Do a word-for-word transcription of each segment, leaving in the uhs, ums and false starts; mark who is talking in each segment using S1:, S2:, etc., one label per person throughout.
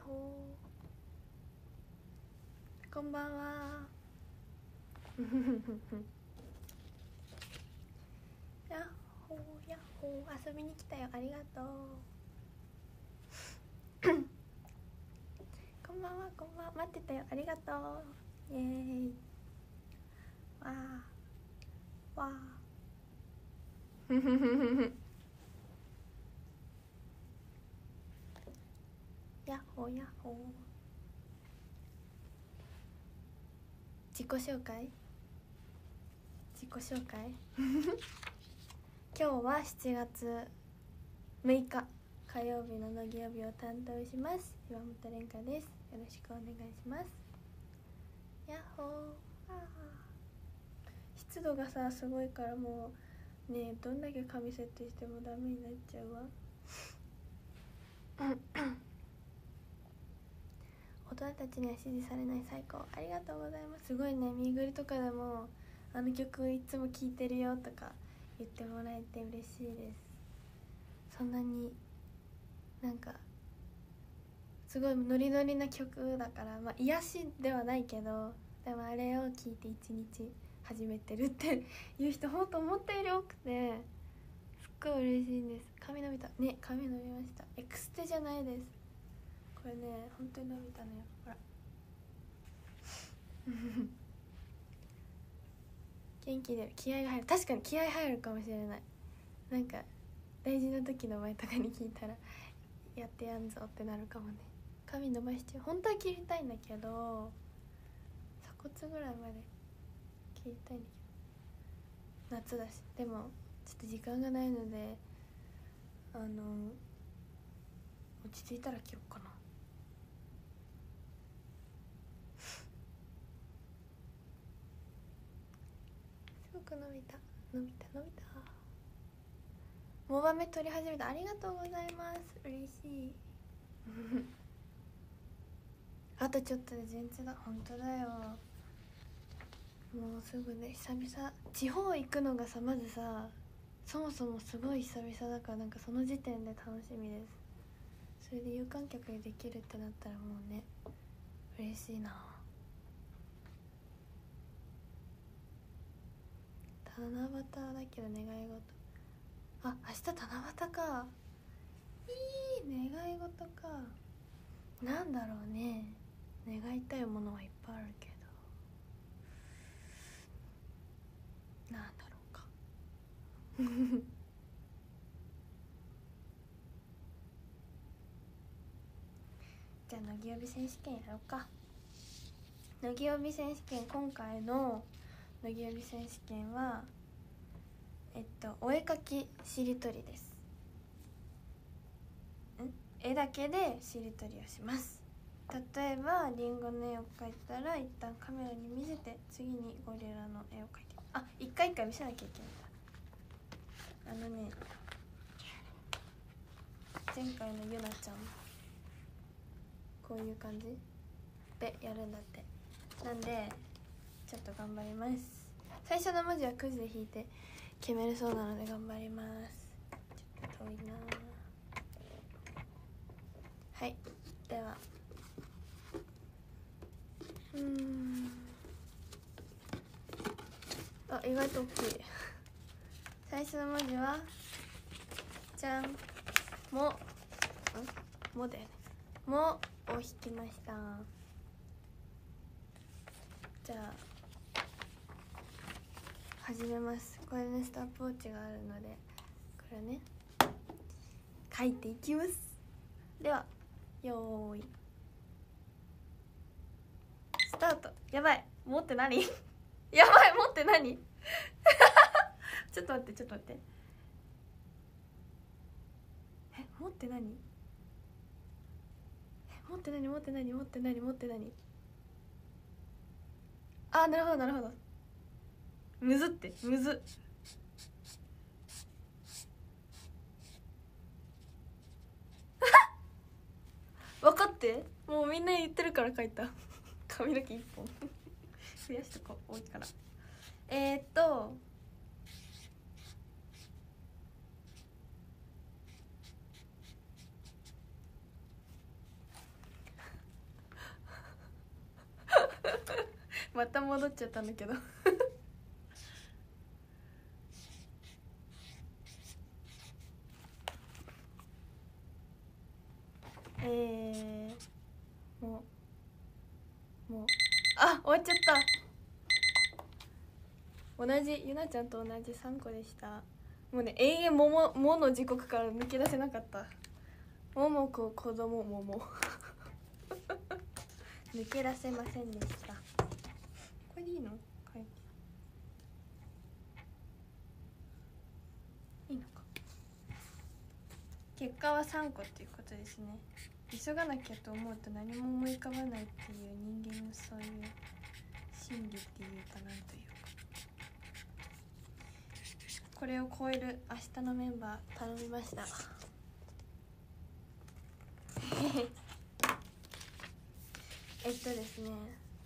S1: ほー、こんばんはやっほーやっほー、遊びに来たよ、ありがとうこんばんは、こんばんは、待ってたよ、ありがとう。イエーイ、わーわーやっほーやっほー。自己紹介自己紹介今日はしちがつむいか火曜日の乃木曜日を担当します岩本蓮香です。よろしくお願いします。やっほー。あー、湿度がさすごいからもうね、どんだけ髪セットしてもダメになっちゃうわ大人たちには支持されない、最高、ありがとうございます。すごいね、ミーグリとかでもあの曲いつも聴いてるよとか言ってもらえて嬉しいです。そんなになんかすごいノリノリな曲だから、まあ癒しではないけど、でもあれを聴いて一日始めてるっていう人ほんと思ったより多くて、すっごい嬉しいんです。髪伸びたね、髪伸びました。エクステじゃないです、これね、本当に伸びたのよ、ほら元気で気合が入る、確かに気合入るかもしれない。なんか大事な時の前とかに聞いたらやってやんぞってなるかもね。髪伸ばしちゃう、本当は切りたいんだけど、鎖骨ぐらいまで切りたいんだけど夏だし、でもちょっと時間がないので、あの落ち着いたら切ろうかな。すごく伸びた伸びた伸びた。モバメ取り始めた、ありがとうございます、嬉しいあとちょっとで全通だ、本当だよ、もうすぐね、久々地方行くのがさ、まずさそもそもすごい久々だから、なんかその時点で楽しみです。それで有観客でできるってなったらもうね、嬉しいな。七夕だけど願い事、あ、明日七夕か、いい願い事か。なんだろうね、願いたいものはいっぱいあるけど、なんだろうかじゃあ乃木帯選手権やろうか。乃木帯選手権、今回の乃木帯選手権はえっとお絵かきしりとりです。ん絵だけでしりとりをします。例えばリンゴの絵を描いたら一旦カメラに見せて、次にゴリラの絵を描いて、あ、一回一回見せなきゃいけないんだ。あのね、前回のゆなちゃんこういう感じでやるんだって。なんでちょっと頑張ります。最初の文字はくじで引いて決めるそうなので頑張ります。ちょっと遠いな。はい、ではうーん、あ、意外と大きい最初の文字はじゃん、も、んもだよね、もを引きました。じゃあ始めます。これね、ストップウォッチがあるので、これね書いていきます。ではよーいスタート。やばい、持って何やばい、持って何ちょっと待って、ちょっと待って、え、持って何、え、持って何持って何持って何持って何、あ、なるほどなるほど、むずってむず分かって、もうみんな言ってるから書いた髪の毛一本増やしとこう、多いから。えー、っとまた戻っちゃったんだけどえー、もうもうあ終わっちゃった。同じゆなちゃんと同じさんこでした。もうね永遠もももの時刻から抜け出せなかった。ももこ子供もも抜け出せませんでした。これでいいの？はい、いいのか。結果はさんこっていうことですね。急がなきゃと思うと何も思い浮かばないっていう人間のそういう心理っていうかなんというか、これを超える明日のメンバー頼みましたえっとですね、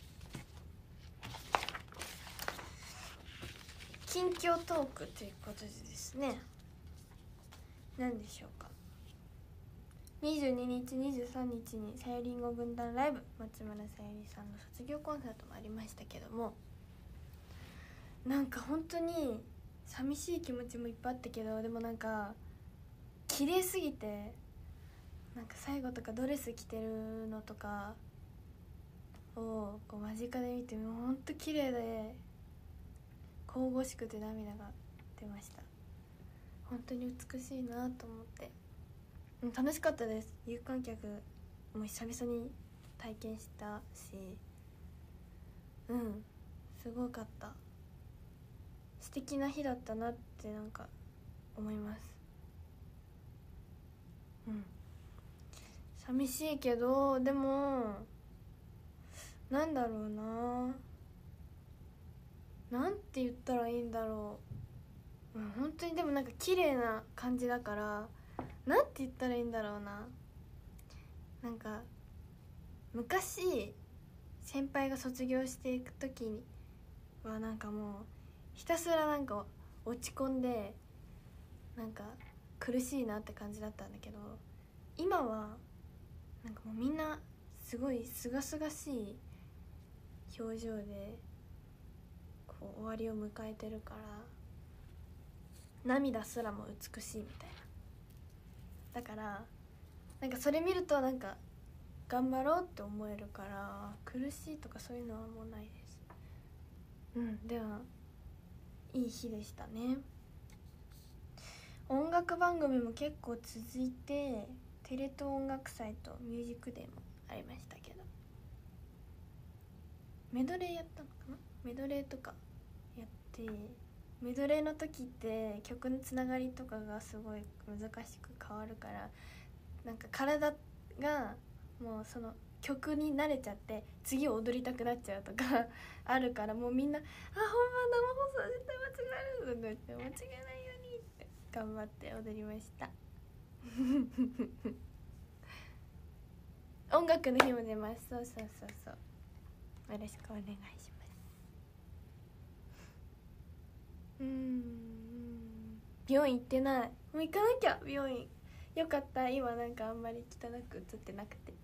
S1: 近況トークということでですね、何でしょうか。にじゅうににちにじゅうさんにちにさゆりんご軍団ライブ、松村さゆりさんの卒業コンサートもありましたけども、なんか本当に寂しい気持ちもいっぱいあったけど、でもなんか綺麗すぎて、なんか最後とかドレス着てるのとかをこう間近で見て、もうほんと綺麗で神々しくて涙が出ました。本当に美しいなと思って、楽しかったです。有観客も久々に体験したし、うんすごかった。素敵な日だったなってなんか思います。うん寂しいけど、でもなんだろうな、なんて言ったらいいんだろう、うん、本当にでもなんか綺麗な感じだから、なんて言ったらいいんだろうな、なんか昔先輩が卒業していく時にはなんかもうひたすらなんか落ち込んでなんか苦しいなって感じだったんだけど、今はなんかもうみんなすごいすがすがしい表情でこう終わりを迎えてるから、涙すらも美しいみたいな。だからなんかそれ見るとなんか頑張ろうって思えるから、苦しいとかそういうのはもうないです。うんではいい日でしたね。音楽番組も結構続いて、テレ東音楽祭とミュージックデーもありましたけど、メドレーやったのかな、メドレーとかやって、メドレーの時って曲のつながりとかがすごい難しく変わるから、なんか体がもうその曲に慣れちゃって次踊りたくなっちゃうとかあるから、もうみんな「あ本番生放送絶対間違える」とか言って間違えないようにって頑張って踊りました音楽の日も出ます。そうそうそうそう、よろしくお願いします。うーん病院行ってない。もう行かなきゃ病院。よかった、今なんかあんまり汚く映ってなくて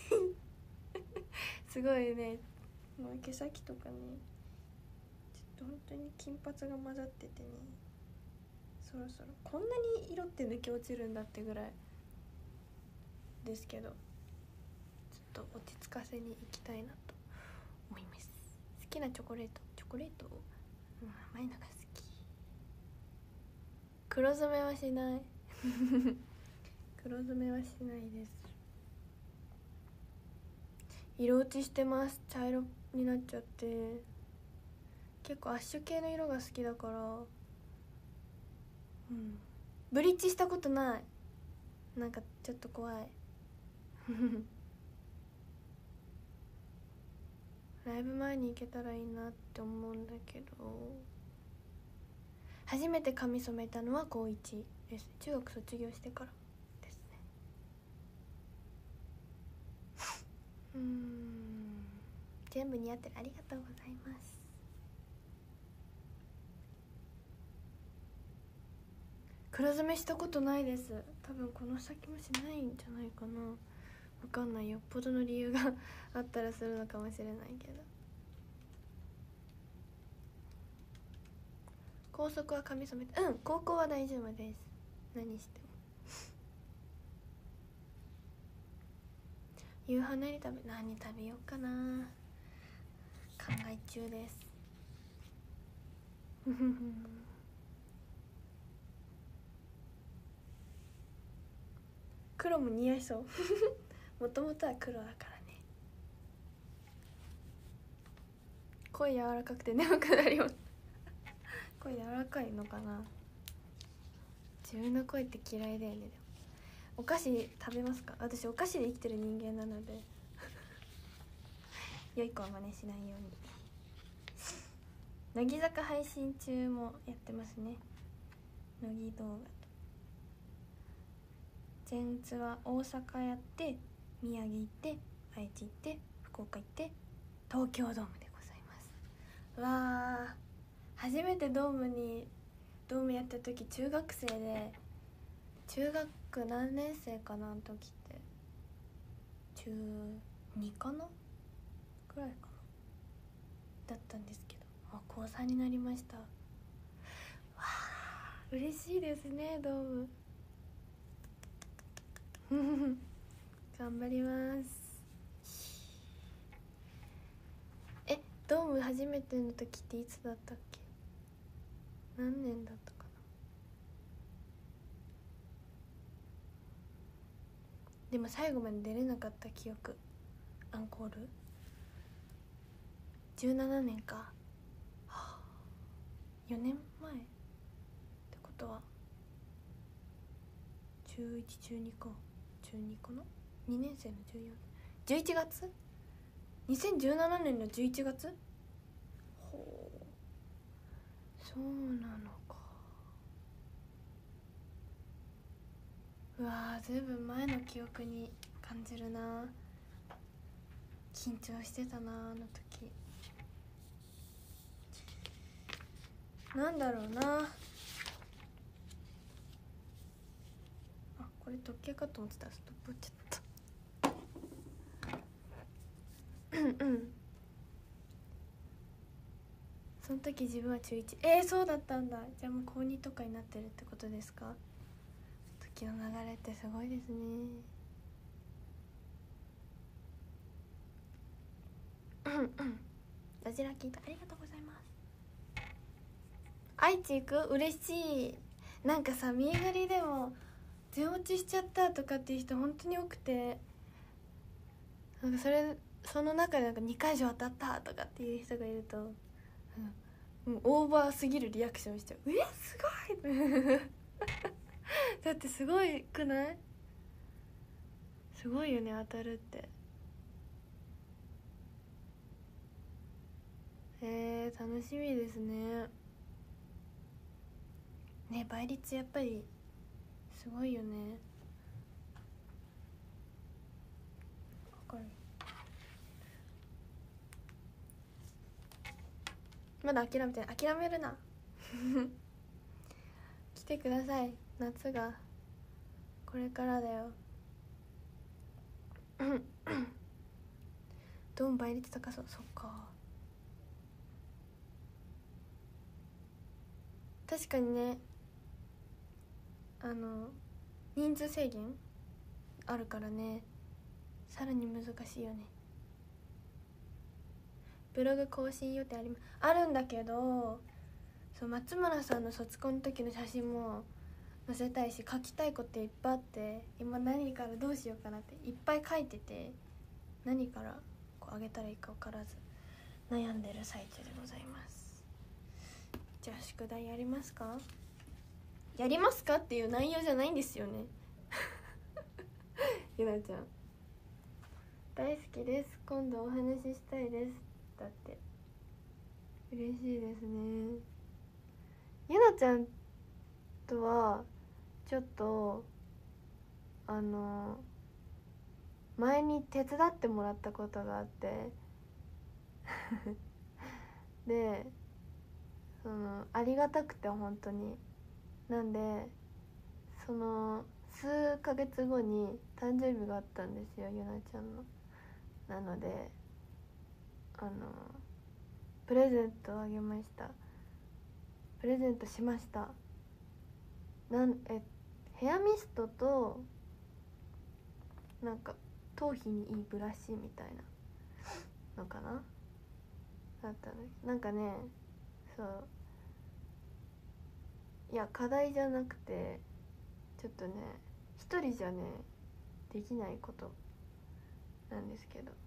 S1: すごいね、もう毛先とかねちょっと本当に金髪が混ざっててね、そろそろこんなに色って抜け落ちるんだってぐらいですけど、ちょっと落ち着かせに行きたいなと思います。好きなチョコレートチョコレート、うん、甘いのが好き。黒染めはしない黒染めはしないです。色落ちしてます。茶色になっちゃって、結構アッシュ系の色が好きだから、うんブリッジしたことない。なんかちょっと怖いライブ前に行けたらいいなって思うんだけど、初めて髪染めたのは高いちです。中学卒業してからですね。うーん全部似合ってる。ありがとうございます。黒染めしたことないです。多分この先もしないんじゃないかな、わかんない。よっぽどの理由があったらするのかもしれないけど、 校則は髪染めて、うん、高校は大丈夫です。何しても夕飯何食べ何食べようかな、考え中です黒も似合いそうもともとは黒だからね。声柔らかくて眠くなります声柔らかいのかな。自分の声って嫌いだよね。でもお菓子食べますか？私お菓子で生きてる人間なので良い子は真似しないように。乃木坂配信中もやってますね、乃木動画と。前日は大阪やって、宮城行って、愛知行って、福岡行って、東京ドームでございます。わー、初めてドームにドームやった時中学生で、中学何年生かな、あの時って中にかなくらいかなだったんですけど、あ、高さんになりました。わー、嬉しいですね、ドーム頑張ります。え、ドーム初めての時っていつだったっけ？何年だったかな。でも最後まで出れなかった記憶。アンコールじゅうななねんか、はあ、よねんまえってことはじゅういち、じゅうにか、じゅうにかな、にねん生のじゅうよん、じゅういちがつ、にせんじゅうななねんのじゅういちがつ。ほう、そうなのか。うわー、ずいぶん前の記憶に感じるな。緊張してたな、あの時。なんだろうなあ、これ時計かと思ってたらストップ打っちゃったうんうん。その時自分は中いち。えー、そうだったんだ。じゃあもう高にとかになってるってことですか？時の流れってすごいですね。うんうん。ラジラ聞いた、ありがとうございます。愛知行く？嬉しい。なんかさ、見え狩りでも全落ちしちゃったとかっていう人本当に多くて、なんかそれその中でなんかにかい以上当たったとかっていう人がいると、うん、もうオーバーすぎるリアクションしちゃう。え、すごいだってすごいくない？すごいよね、当たるって。えー、楽しみですね。ね、倍率やっぱりすごいよね。わかる。まだ諦めてない。諦めるな来てください、夏がこれからだよドン倍率高そう。そっか、確かにね。あの人数制限あるからね、さらに難しいよね。ブログ更新予定ありますあるんだけど、そう、松村さんの卒コンの時の写真も載せたいし、書きたいこといっぱいあって、今何からどうしようかなっていっぱい書いてて、何からこう上げたらいいか分からず悩んでる最中でございます。じゃあ宿題やりますか？やりますかっていう内容じゃないんですよねゆなちゃん大好きです、今度お話ししたいです。だって嬉しいですね。ゆなちゃんとはちょっとあの前に手伝ってもらったことがあってで、そのありがたくて本当に、なんでその数ヶ月後に誕生日があったんですよ、ゆなちゃんの。なのであのプレゼントをあげました。 プレゼントしました。なんえヘアミストとなんか頭皮にいいブラシみたいなのかなだったの。なんかね、そういや課題じゃなくてちょっとね一人じゃねできないことなんですけど、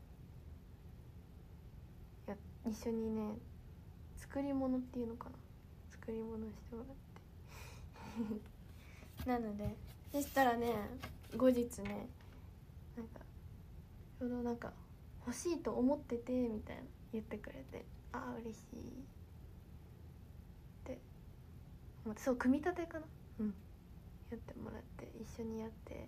S1: いや一緒にね作り物っていうのかな、作り物してもらってなのでそしたらね後日ねなんかちょうどなんか欲しいと思っててみたいな言ってくれて、ああ嬉しいって思って、そう組み立てかな、うんやってもらって一緒にやって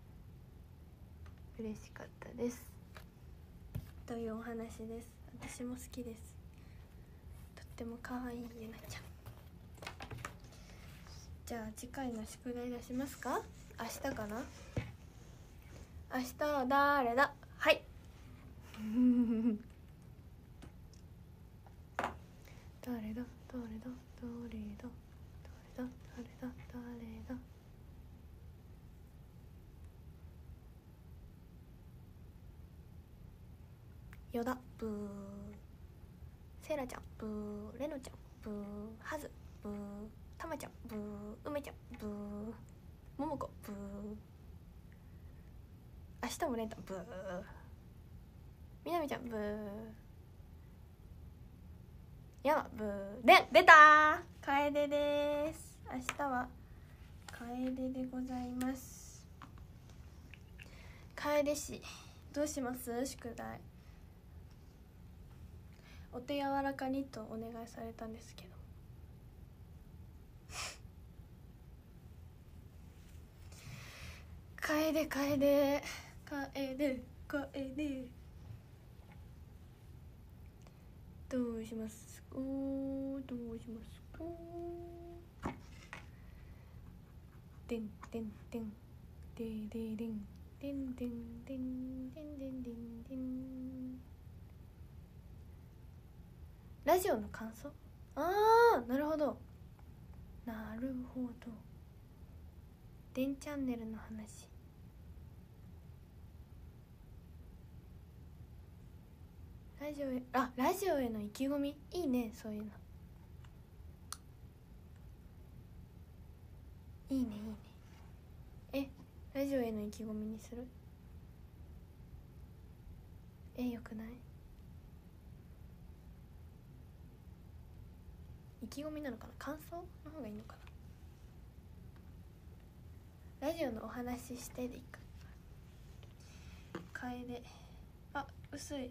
S1: 嬉しかったですというお話です。私も好きです。とっても可愛いゆなちゃん。じゃあ次回の宿題出しますか。明日かな。明日は誰だ。はい誰だ誰だ誰だ誰だ誰だ誰だよだブー、セイラちゃんブー、レノちゃんブー、ハズブー、タマちゃんブー、梅ちゃんブー、モモコブー、明日もレンタブー、みなみちゃんブー、ヤマブー、で出たーカエデです。明日はカエデでございます。カエデ氏どうします。宿題お手柔らかにとお願いされたんですけどカエデカエデカエデカエデどうしますか、どうしますか。でんでんでんでででんでんでんでんでんでんでんでんでん。ラジオの感想。あーなるほどなるほど。でんチャンネルの話。ラジオへ、あラジオへの意気込みいいね。そういうのいいねいいね。えラジオへの意気込みにする。えよくない。意気込みなのかな、感想の方がいいのかな。ラジオのお話ししてでいいか。カエデあ薄い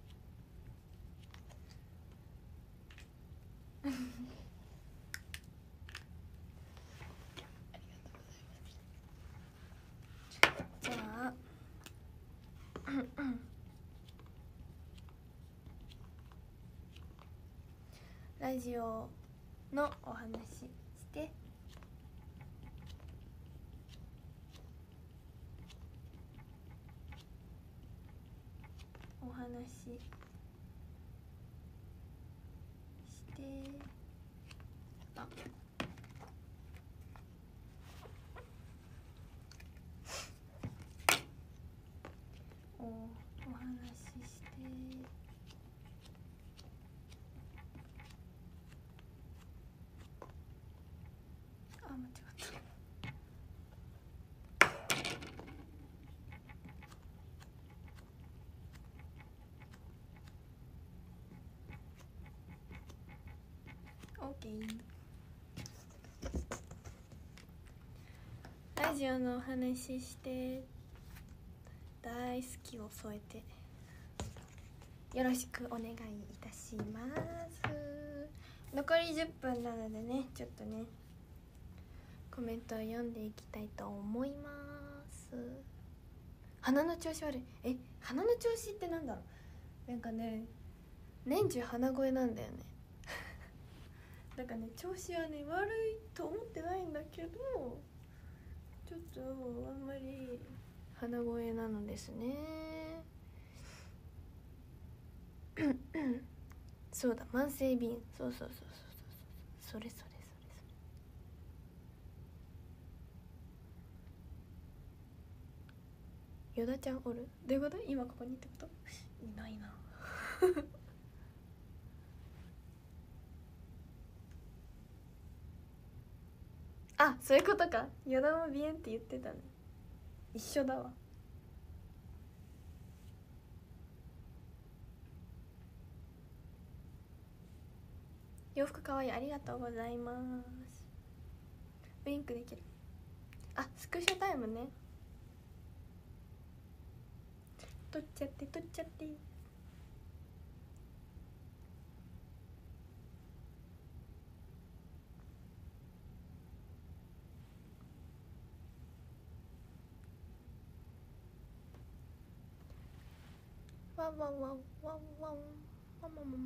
S1: ありがとうございますじゃあラジオのお話してお話してあおお話ししてあ間違ったオッケー。ラジオのお話しして大好きを添えてよろしくお願いいたします。残りじゅっぷんなのでねちょっとねコメントを読んでいきたいと思います。鼻の調子悪い。え鼻の調子ってなんだろう。なんかね年中鼻声なんだよねなんかね調子はね悪いと思ってないんだけどちょっとあんまり鼻声なのですねそうだ慢性鼻炎。そうそうそうそうそうそれそれそれヨダちゃんおる？どういうこと？今ここにってこと？いないなあ、そういうことか。ヨダもビエンって言ってたね。一緒だわ。洋服かわいい、ありがとうございます。ウインクできる。あ、スクショタイムね。撮っちゃって撮っちゃって。ワンワンワンワンワンワンワンワンワンワン。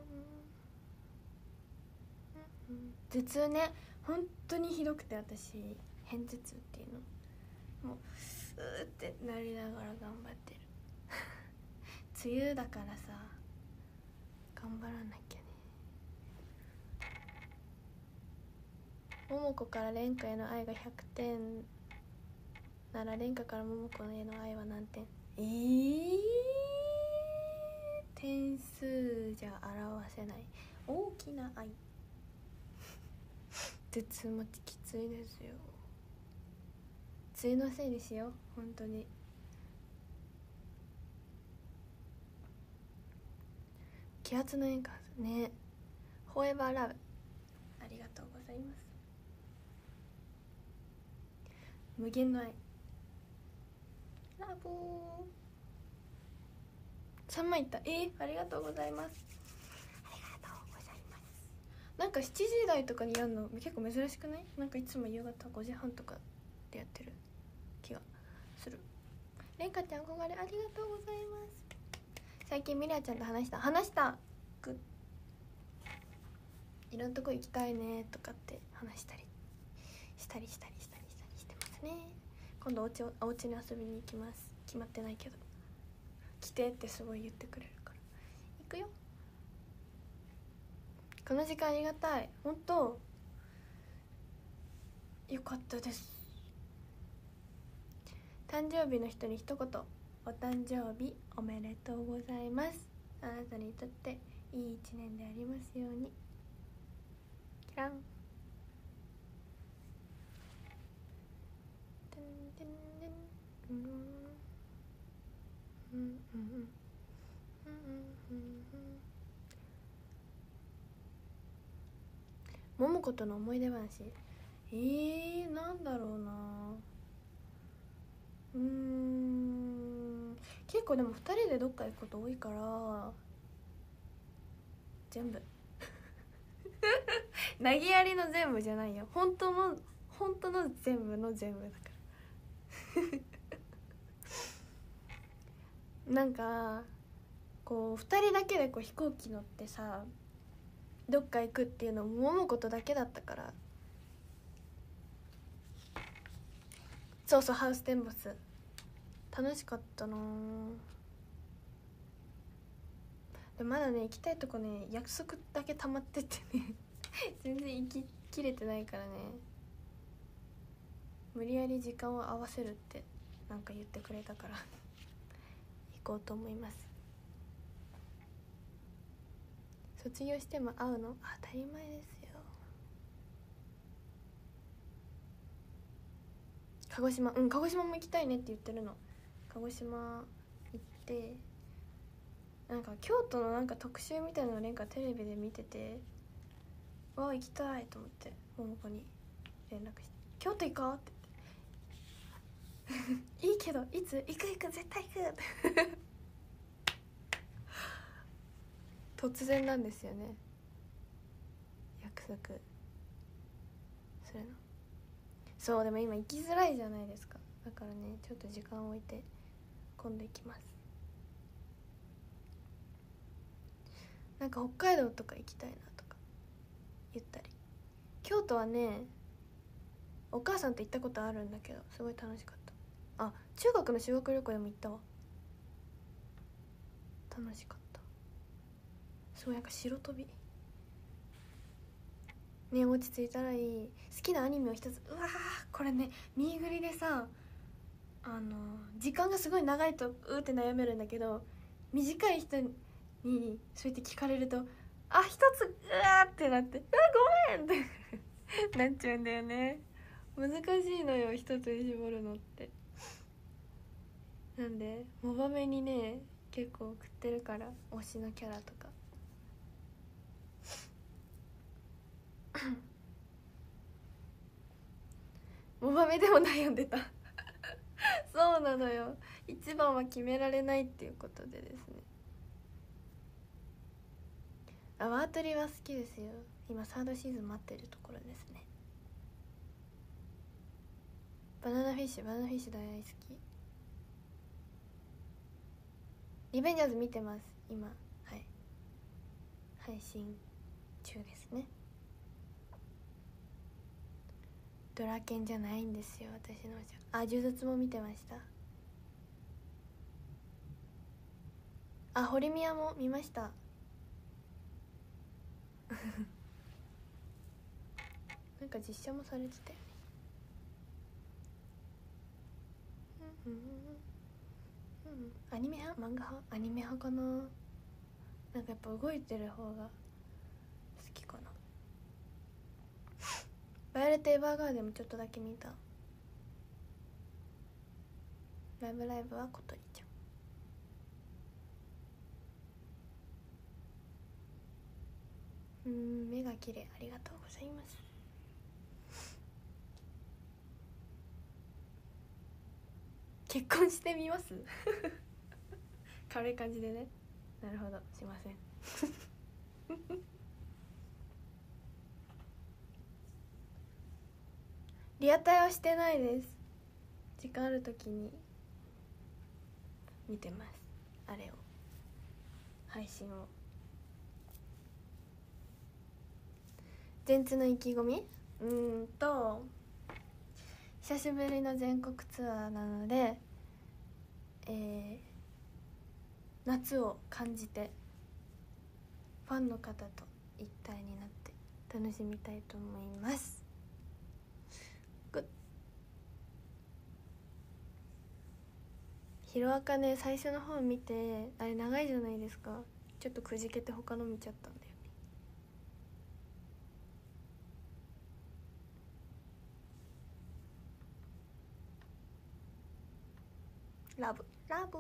S1: 頭痛ね、本当にひどくて、私片頭痛っていうのもううーってなりながら頑張ってる梅雨だからさ、頑張らなきゃね。桃子から蓮華への愛がひゃくてんなら、蓮華から桃子への愛は何点？えー、点数じゃ表せない大きな愛。頭痛もきついですよ。梅雨のせいにしよう、本当に。気圧の変化ね。フォーエバーラブ、ありがとうございます。無限の愛、ラブー。さんまいいった。えー、ありがとうございます。ありがとうございます。なんかしちじ台とかにやるの結構珍しくない？なんかいつも夕方ごじはんとかでやってる気がする。れんかちゃん、こがれありがとうございます。最近ミラちゃんと話した話したグッ、いろんなとこ行きたいねとかって話したりしたりしたりしたりしたりしてますね。今度おうち、おうちに遊びに行きます。決まってないけど来てってすごい言ってくれるから行くよ。この時間ありがたい、本当よかったです。誕生日の人に一言、お誕生日おめでとうございます。あなたにとっていい一年でありますように。キラン。うんうんうんうんうんうん。桃子との思い出話、えー、なんだろうな。うーん、結構でもふたりでどっか行くこと多いから全部投げやりの全部じゃないよ、本当の本当の全部の全部だからなんかこうふたりだけでこう飛行機乗ってさどっか行くっていうのも桃子とだけだったから。そうそう、ハウステンボス楽しかったな。でまだね行きたいとこね約束だけ溜まっててね全然行ききれてないからね。無理やり時間を合わせるってなんか言ってくれたから行こうと思います。卒業しても会うの当たり前ですよ。鹿児島、うん鹿児島も行きたいねって言ってるの。鹿児島行ってなんか京都のなんか特集みたいなのをなんかテレビで見てて、わあ行きたいと思って桃子に連絡して「京都行こう」って言って「いいけどいつ行く行く絶対行く」突然なんですよね約束するの。そうでも今行きづらいじゃないですか。だからねちょっと時間を置いて今度行きます。なんか北海道とか行きたいなとか言ったり。京都はねお母さんと行ったことあるんだけどすごい楽しかった。あ、中学の修学旅行でも行ったわ。楽しかった。すごいなんか白飛びね。落ち着いたらいい。好きなアニメを一つ、うわーこれねミーグリでさあの時間がすごい長いとうーって悩めるんだけど、短い人にそうやって聞かれると、あ、一つうわーってなって、あ、ごめんってなっちゃうんだよね。難しいのよ、一つに絞るのって。なんでモバメにね結構送ってるから、推しのキャラとかモバメでも悩んでたそうなのよ、一番は決められないっていうことでですね。あ、ワートリは好きですよ。今サードシーズン待ってるところですね。バナナフィッシュバナナフィッシュ大好き。リベンジャーズ見てます今。はい、配信中ですね。ドラケンじゃないんですよ私のじゃ。あ、呪術も見てました。あ、堀宮も見ましたなんか実写もされてたよね。うんうんうんうん、アニメ派漫画派アニメ派かな。なんかやっぱ動いてる方が好きかな。バイオレット・エヴァーガーデンもちょっとだけ見た。ライブライブは小鳥ちゃん。うん、目が綺麗、ありがとうございます。結婚してみます軽い感じでね。なるほど、しませんリアタイはしてないです。時間ある時に見てます、あれを、配信を。全通の意気込み、うーんと久しぶりの全国ツアーなので、えー、夏を感じてファンの方と一体になって楽しみたいと思います。グッ。ヒロアカね、最初の方見てあれ長いじゃないですか。ちょっとくじけて他の見ちゃったんだよね。ラブラブ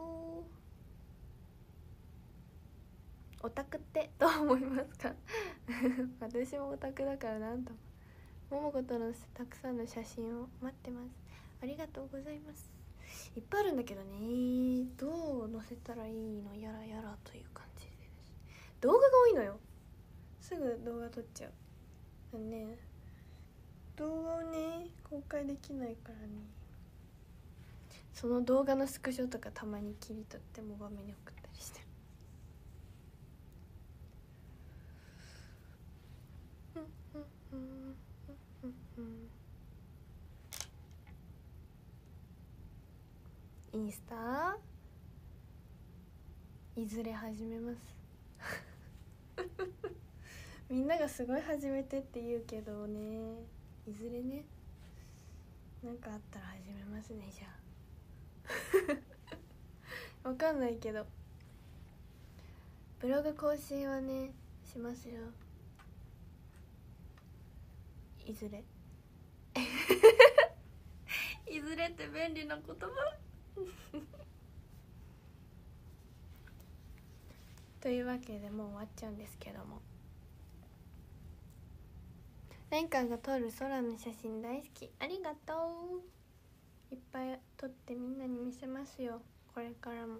S1: オタクってどう思いますか私もオタクだからなんとももことのたくさんの写真を待ってます。ありがとうございます。いっぱいあるんだけどね、どう載せたらいいのやらやらという感じです。動画が多いのよ、すぐ動画撮っちゃうね。動画をね公開できないからね、その動画のスクショとかたまに切り取ってモバメに送ったりしてる。インスタいずれ始めますみんながすごい始めてって言うけどね、いずれね、なんかあったら始めますね。じゃあわかんないけどブログ更新はねしますよ、いずれいずれって便利な言葉というわけでもう終わっちゃうんですけども、レンカが撮る空の写真大好き、ありがとう。いっぱい撮ってみんなに見せますよ、これからも。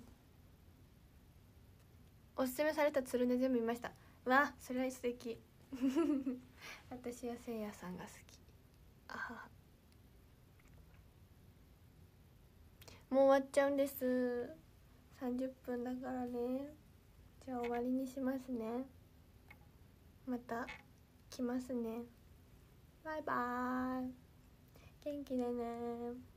S1: おすすめされたつるね全部見ました。わ、それは素敵私はせいやさんが好き。あはは。もう終わっちゃうんです。さんじゅっぷんだからね。じゃあ終わりにしますね。また来ますね。バイバーイ。元気でね。